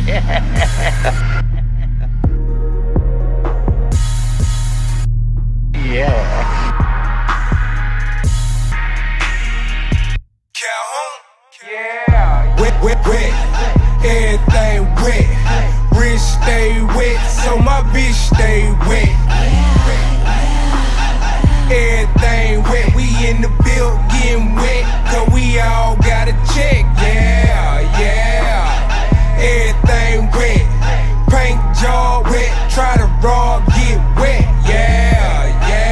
Yeah. Yeah. Wet, wet, wet. Everything wet. Wrist stay wet, so my bitch stay wet. Everything wet. We in the build getting wet, cause we all got a check. Yeah, yeah. Everything wet. Paint jaw wet. Try to raw, get wet. Yeah,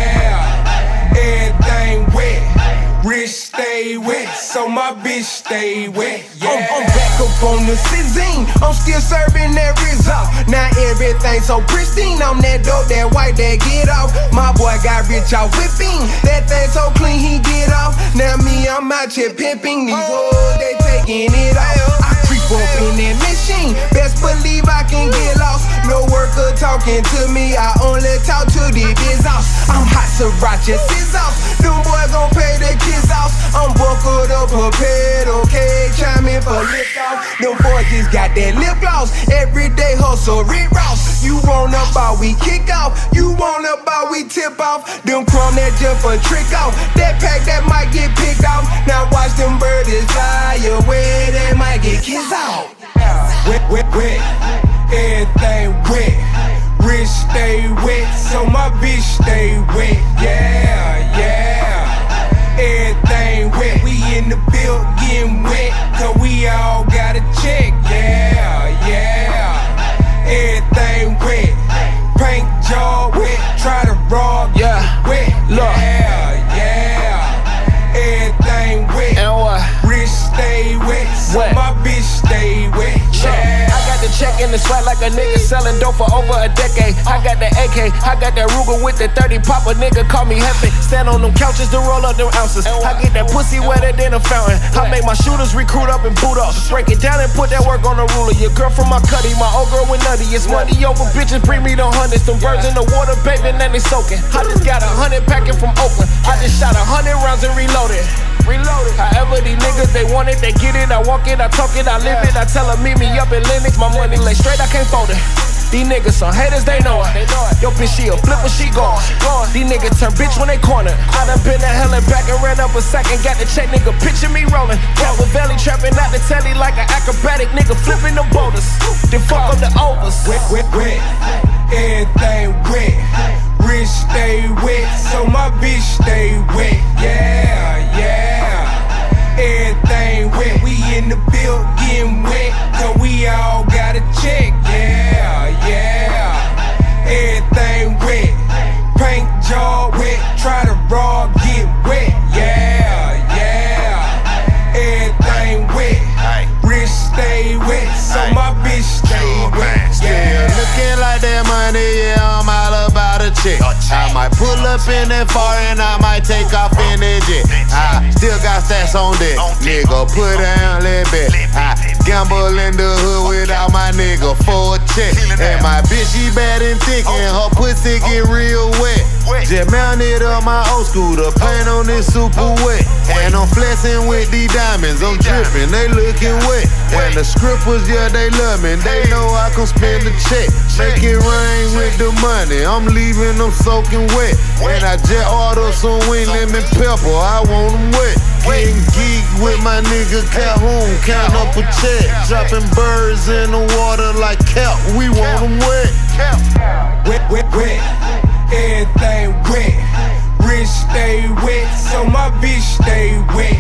yeah. Everything wet. Wrist stay wet, so my bitch stay wet. Yeah. I'm back up on the scene. I'm still serving that result. Now everything so pristine. I'm that dope, that white, that get off. My boy got rich off whipping. That thing so clean, he get off. Now me, I'm out here pimping. These hoes, they taking it off. I creep up in that machine. Best believe I can get lost. No worker talking to me. I only talk to the biz off. I'm hot, sriracha, scissors. Them boys gon' pay their kids off. I'm buckled up, prepared, okay. Chime in for lip off. Them boys just got that lip gloss. Everyday hustle, Rick Ross. You want up while we kick off. You want up while we tip off. Them crumb that jump for trick off. That pack that might get picked off. Now watch them birdies fly away. They might get kissed out. Wet, wet, wet. Everything wet. Wrist stay wet, so my bitch stay wet. Yeah, yeah. Everything wet. We in the build getting wet, cause we all got a check. Yeah, yeah. Everything wet. Paint jaw wet. Try to raw, yeah, wet. Look. Yeah, yeah. Everything wet. And what? Wrist stay wet, so wet. my bitch stay wet. Yeah. I got the check in the swag like a nigga selling dope for over a decade. I got the AK, I got that Ruger with the 30 pop. A nigga call me heavy. Stand on them couches to roll up them ounces. I get that pussy wetter than a fountain. I make my shooters recruit up and boot up. Break it down and put that work on the ruler. Your girl from my cutty, my old girl with nutty. It's money over bitches, bring me the hundreds. Them birds in the water, baby, and they soaking. I just got 100 packing from Oakland. I just shot 100 rounds and reloaded. However these niggas, they want it, they get it. I walk it, I talk it, I live it. I tell them meet me up in Lennox. My money lay straight, I can't fold it. These niggas some haters, they know it. Yo bitch, she a flip when she gone. These niggas turn bitch when they corner. I done been to hell and back and ran up a second. Got the check, nigga, picture me rolling. Valley trapping out the telly like an acrobatic nigga flipping the boulders. Then fuck up the overs. Wet, wet, wet. Everything wet. Wrist stay wet, so my bitch stay wet. Yeah, yeah. Everything wet. We in the build getting wet, cause we all got a check. Yeah, yeah. Everything wet. Paint jaw wet. Try to raw, get wet. Yeah, yeah. Everything wet. Wrist stay wet, so my bitch stay wet. Still looking like that money, yeah, I'm all about a check. I might pull up in that far and I might take off in that jet. I still got stats on deck, nigga, put down that bet. I gamble in the hood without my nigga for a check. And my bitch, she bad and thick and her pussy get real wet. Just mounted up my old scooter, paint on this super wet. And I'm flexing with these diamonds, I'm dripping, they looking wet. And the scrippers, yeah, they love me, they know I can spend the check. Make it rain with the money, I'm leaving them soaking wet. And I just ordered some wing lemon pepper, I want them wet. Getting geek with my nigga Calhoun, count up a check. Dropping birds in the water like kelp, we want them wet. Wet, wet, wet. Everything wet. Wrist stay wet, so my bitch stay wet.